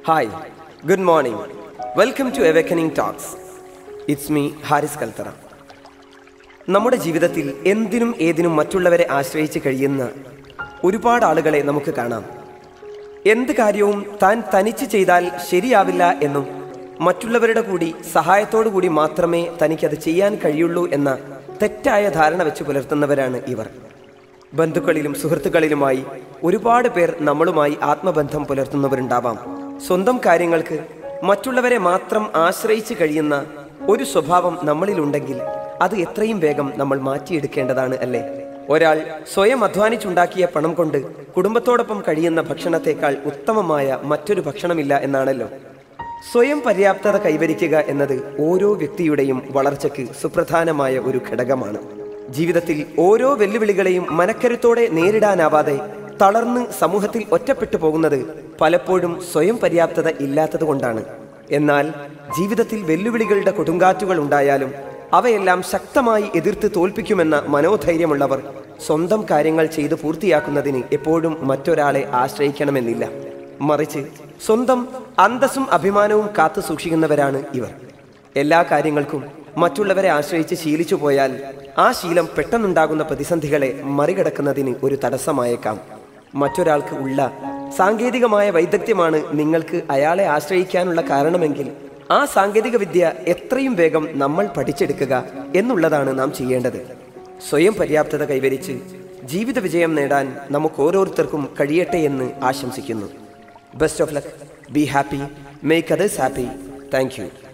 Hi, good morning. Welcome to Awakening Talks. It's me, HARIS Kalthara. നമ്മുടെ ജീവിതത്തിൽ എന്തിനും ഏതിനും മറ്റുള്ളവരെ ആശ്രയിച്ച് കഴിയുന്ന ഒരുപാട് ആളുകളെ നമുക്ക് കാണാം. എന്ത് കാര്യവും താൻ തനിച്ച് ചെയ്താൽ ശരിയാവില്ല എന്നും മറ്റുള്ളവരുടെ കൂടി സഹായത്തോടു കൂടി മാത്രമേ തനിക്കത് ചെയ്യാൻ കഴിയുള്ളൂ എന്ന തെറ്റായ ധാരണ വെച്ച് പുലർത്തുന്നവരാണ് ഇവർ. ബന്ധുക്കളിലും സുഹൃത്തുക്കളിലുമായി ഒരുപാട് പേർ നമ്മളുമായി ആത്മബന്ധം പുലർത്തുന്നവരുണ്ടാവാം. സ്വന്തം കാര്യങ്ങൾക്ക് മറ്റുള്ളവരെ മാത്രം ആശ്രയിച്ച് കഴിയുന്ന ഒരു സ്വഭാവം നമ്മളിലുണ്ടെങ്കിൽ അത് എത്രയും വേഗം നമ്മൾ മാറ്റിയെടുക്കേണ്ടതാണ്, അല്ലേ? ഒരാൾ സ്വയം അധ്വാനിച്ചുണ്ടാക്കിയ പണം കൊണ്ട് കുടുംബത്തോടൊപ്പം കഴിയുന്ന ഭക്ഷണത്തേക്കാൾ ഉത്തമമായ മറ്റൊരു ഭക്ഷണമില്ല എന്നാണല്ലോ. സ്വയം പര്യാപ്തത കൈവരിക്കുക എന്നത് ഓരോ വ്യക്തിയുടെയും വളർച്ചയ്ക്ക് സുപ്രധാനമായ ഒരു ഘടകമാണ്. ജീവിതത്തിൽ ഓരോ വെല്ലുവിളികളെയും മനക്കരുത്തോടെ നേരിടാനാവാതെ തളർന്ന് സമൂഹത്തിൽ ഒറ്റപ്പെട്ടു പോകുന്നത് പലപ്പോഴും സ്വയം പര്യാപ്തത ഇല്ലാത്തത് കൊണ്ടാണ്. എന്നാൽ ജീവിതത്തിൽ വെല്ലുവിളികളുടെ കൊടുങ്കാറ്റുകൾ ഉണ്ടായാലും അവയെല്ലാം ശക്തമായി എതിർത്ത് തോൽപ്പിക്കുമെന്ന മനോധൈര്യമുള്ളവർ സ്വന്തം കാര്യങ്ങൾ ചെയ്ത് പൂർത്തിയാക്കുന്നതിന് എപ്പോഴും മറ്റൊരാളെ ആശ്രയിക്കണമെന്നില്ല. മറിച്ച് സ്വന്തം അന്തസ്സും അഭിമാനവും കാത്തു സൂക്ഷിക്കുന്നവരാണ് ഇവർ. എല്ലാ കാര്യങ്ങൾക്കും മറ്റുള്ളവരെ ആശ്രയിച്ച് ശീലിച്ചു പോയാൽ ആ ശീലം പെട്ടെന്നുണ്ടാകുന്ന പ്രതിസന്ധികളെ മറികടക്കുന്നതിന് ഒരു തടസ്സമായേക്കാം. മറ്റൊരാൾക്ക് ഉള്ള സാങ്കേതികമായ വൈദഗ്ധ്യമാണ് നിങ്ങൾക്ക് അയാളെ ആശ്രയിക്കാനുള്ള കാരണമെങ്കിൽ ആ സാങ്കേതിക വിദ്യ എത്രയും വേഗം നമ്മൾ പഠിച്ചെടുക്കുക എന്നുള്ളതാണ് നാം ചെയ്യേണ്ടത്. സ്വയം പര്യാപ്തത കൈവരിച്ച് ജീവിത വിജയം നേടാൻ നമുക്ക് ഓരോരുത്തർക്കും കഴിയട്ടെ എന്ന് ആശംസിക്കുന്നു. Best of luck. Be happy. Make others happy. Thank U.